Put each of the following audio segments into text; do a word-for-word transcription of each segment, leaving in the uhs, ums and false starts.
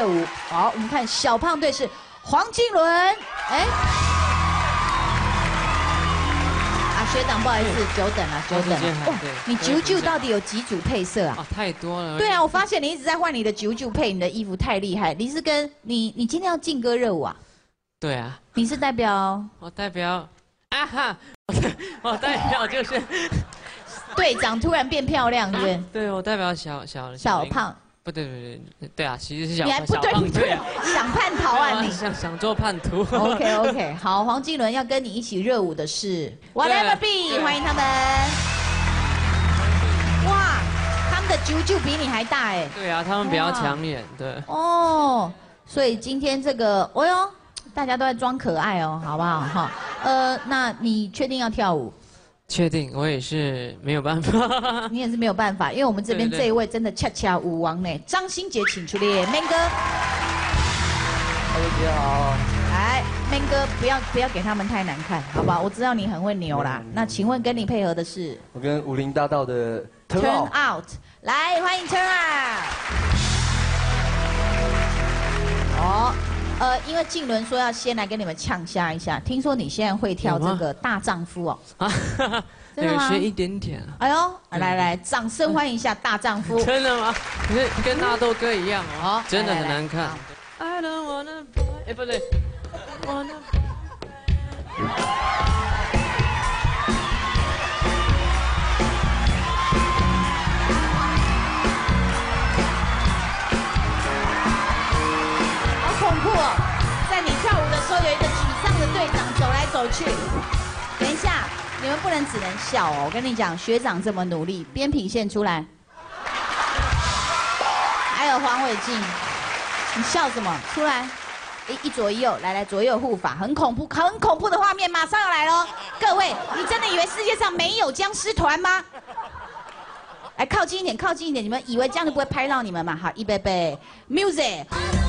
热舞。好，我们看小胖队是黄金伦，哎。 学长，不好意思，久等了，久等了。哇，你九九到底有几组配色啊？ 啊，太多了。 对啊，我发现你一直在换你的九九配你的衣服，太厉害。你是跟你，你今天要劲歌热舞啊？ 对啊。 你是代表？ 我代表啊哈，我代表就是队长突然变漂亮，对不对？ 对，我代表小小小胖。 不对不对对啊，其实是小你还不对不对啊！想叛逃啊你！ 想想做叛徒。 OK OK， 好，黄金伦要跟你一起热舞的是 Whatever Be， 欢迎他们。哇，他们的九九比你还大哎。 对啊，他们比较抢眼，对。 哦，所以今天这个，哦哟，大家都在装可爱哦，好不好？哈，呃，那你确定要跳舞？ 确定，我也是没有办法。 你也是没有办法，因为我们这边这一位真的恰恰舞王呢，张新杰，请出列 ，Man 哥。 大家好。 来 ，Man 哥，不要不要给他们太难看，好不好？我知道你很会扭啦。那请问跟你配合的是？ 我跟武林大道的 Turn Out， 来欢迎 Turn Out。哦。 呃，因为静伦说要先来跟你们呛下一下，听说你现在会跳这个大丈夫哦？啊，真的吗？ 学一点点。 哎呦，来来，掌声欢迎一下大丈夫。 真的吗？可是跟纳豆哥一样哦，真的很难看。I don't wanna， 哎不对。 恐怖哦！在你跳舞的时候，有一个沮丧的队长走来走去。等一下，你们不能只能笑哦！我跟你讲，学长这么努力，边品线出来。还有黄伟晋，你笑什么？出来！一一左一右，来来左右护法，很恐怖，很恐怖的画面马上要来喽！各位，你真的以为世界上没有僵尸团吗？来，靠近一点，靠近一点！你们以为这样就不会拍到你们吗？好，预备备 ，music。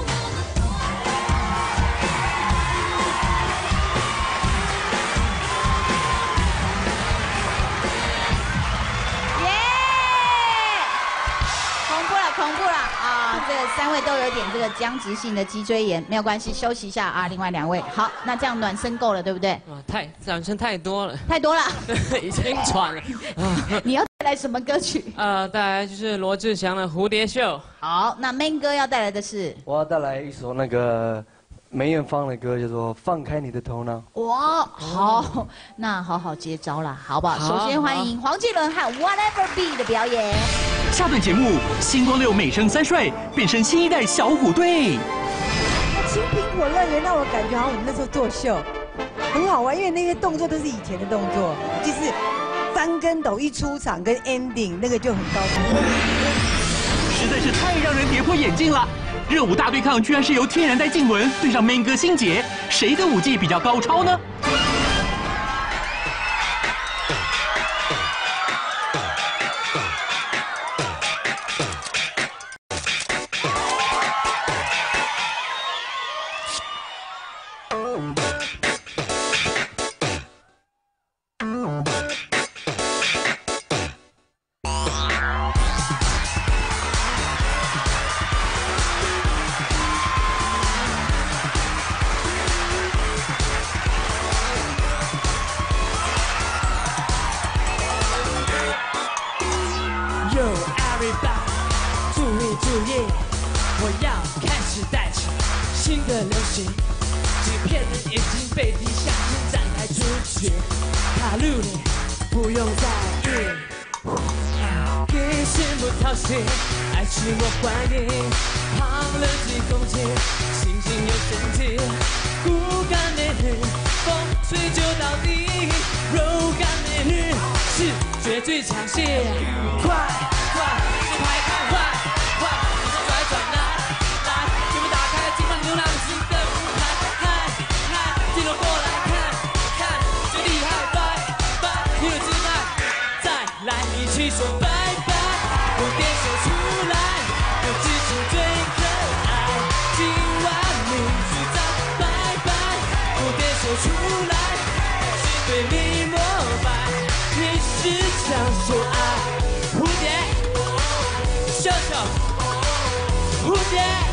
恐怖了啊！这三位都有点这个僵直性的脊椎炎，没有关系，休息一下啊。另外两位，好，那这样暖身够了，对不对？ 啊，太暖身太多了， 太多了， 已经喘了。 你要带来什么歌曲？ 呃，带来就是罗志祥的《蝴蝶秀》。 好，那 Man 哥要带来的是？ 我要带来一首那个梅艳芳的歌，叫做《放开你的头脑》。 哇，好，那好好接招啦，好不好？首先欢迎黄金伦和 Whatever Be 的表演。 下段节目，星光六美声三帅变身新一代小虎队。 那青苹果乐园让我感觉好像我们那时候作秀，很好玩，因为那些动作都是以前的动作，就是翻跟斗一出场跟 ending 那个就很高兴。 实在是太让人跌破眼镜了！热舞大对抗居然是由天然呆静雯对上 Man 哥新杰，谁的舞技比较高超呢？ 注意注意，我要开始带起新的流行，纸片人已经被敌向前展开出去，卡路里不用在意，你心不掏心，爱是我怀疑，胖了几公斤，心情有神奇，骨感美女，风吹就到底，柔感美女是绝对强势，快快就拍开快快，你说拽转来来，全部打开，尽管流浪新的舞台，嗨嗨，镜头过来看看，最厉害，拜拜，你有姿态，再来一起说拜拜，蝴蝶秀出来，有自己最可爱，今晚你制造拜拜，蝴蝶秀出来，是对你膜拜，你是想说爱。蝴蝶，秀秀，蝴蝶。